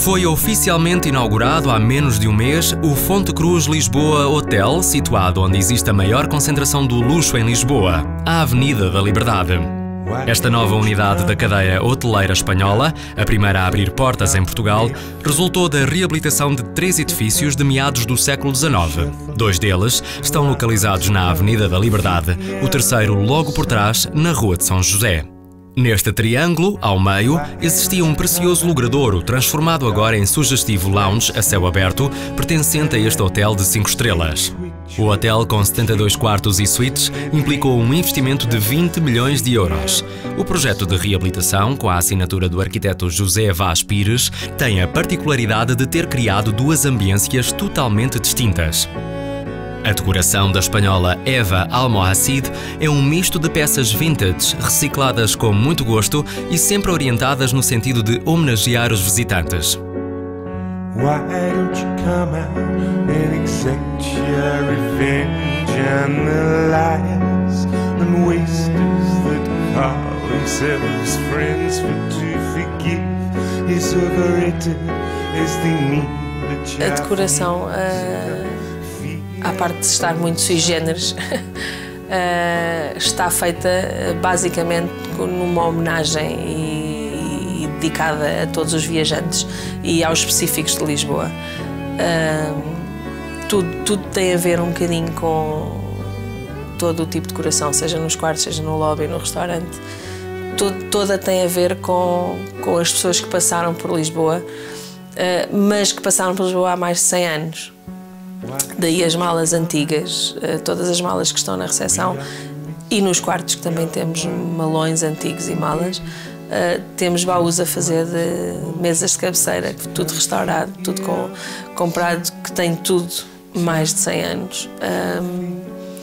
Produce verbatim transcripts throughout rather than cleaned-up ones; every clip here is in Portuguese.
Foi oficialmente inaugurado há menos de um mês o Fonte Cruz Lisboa Hotel, situado onde existe a maior concentração do luxo em Lisboa, a Avenida da Liberdade. Esta nova unidade da cadeia hoteleira espanhola, a primeira a abrir portas em Portugal, resultou da reabilitação de três edifícios de meados do século dezenove. Dois deles estão localizados na Avenida da Liberdade, o terceiro logo por trás, na Rua de São José. Neste triângulo, ao meio, existia um precioso logradouro, transformado agora em sugestivo lounge a céu aberto, pertencente a este hotel de cinco estrelas. O hotel, com setenta e dois quartos e suítes, implicou um investimento de vinte milhões de euros. O projeto de reabilitação, com a assinatura do arquiteto José Vaz Pires, tem a particularidade de ter criado duas ambiências totalmente distintas. A decoração da espanhola Eva Almohacid é um misto de peças vintage, recicladas com muito gosto e sempre orientadas no sentido de homenagear os visitantes. Why don't you come out and accept your revenge on the liars and wasters that call themselves friends, for to forgive is overrated as they need a child. A decoração, uh, à parte de estar muito sui generis, uh, está feita basicamente numa homenagem e dedicada a todos os viajantes e aos específicos de Lisboa. Uh, tudo, tudo tem a ver um bocadinho com todo o tipo de decoração, seja nos quartos, seja no lobby, no restaurante. Tudo, toda tem a ver com, com as pessoas que passaram por Lisboa, uh, mas que passaram por Lisboa há mais de cem anos. Daí as malas antigas, uh, todas as malas que estão na recepção e nos quartos, que também temos malões antigos e malas. Uh, temos baús a fazer de mesas de cabeceira, tudo restaurado, tudo com, comprado, que tem tudo mais de cem anos. Um,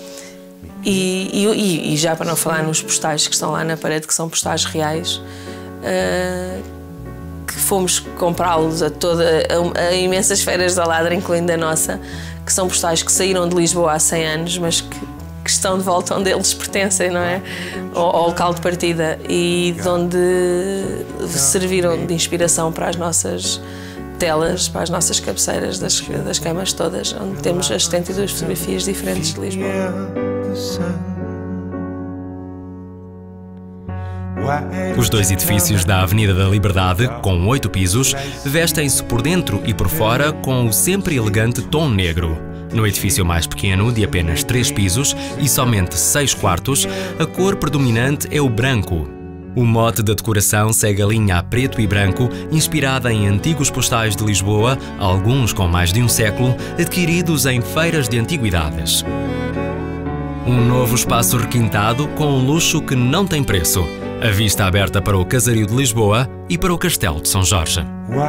e, e, e já para não falar nos postais que estão lá na parede, que são postais reais, uh, que fomos comprá-los a, toda, a, a imensas feiras da Ladra, incluindo a nossa, que são postais que saíram de Lisboa há cem anos, mas que que estão de volta onde eles pertencem, não é? Ao, ao local de partida, e de onde serviram de inspiração para as nossas telas, para as nossas cabeceiras das, das camas todas, onde temos as setenta e duas fotografias diferentes de Lisboa. Os dois edifícios da Avenida da Liberdade, com oito pisos, vestem-se por dentro e por fora com o sempre elegante tom negro. No edifício mais pequeno, de apenas três pisos e somente seis quartos, a cor predominante é o branco. O mote da decoração segue a linha a preto e branco, inspirada em antigos postais de Lisboa, alguns com mais de um século, adquiridos em feiras de antiguidades. Um novo espaço requintado com um luxo que não tem preço. A vista aberta para o Casario de Lisboa e para o Castelo de São Jorge.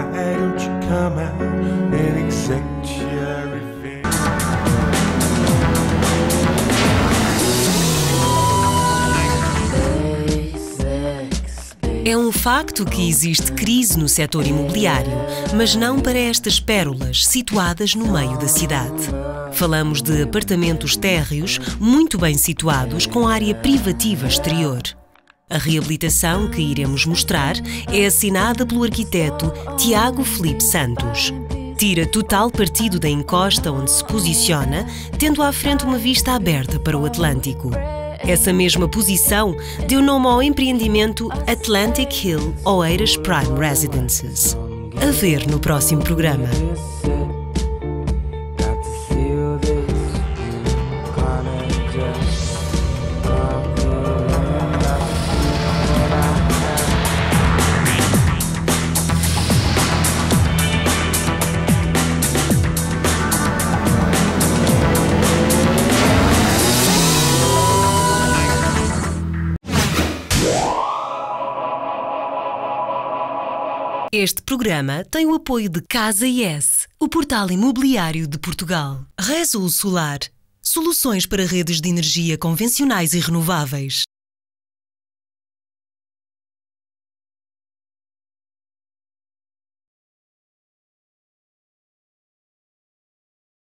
É um facto que existe crise no setor imobiliário, mas não para estas pérolas situadas no meio da cidade. Falamos de apartamentos térreos muito bem situados com área privativa exterior. A reabilitação que iremos mostrar é assinada pelo arquiteto Tiago Filipe Santos. Tira total partido da encosta onde se posiciona, tendo à frente uma vista aberta para o Atlântico. Essa mesma posição deu nome ao empreendimento Atlantic Hill Oeiras Prime Residences. A ver no próximo programa. Este programa tem o apoio de Casa I S, o portal imobiliário de Portugal. Resul Solar, soluções para redes de energia convencionais e renováveis.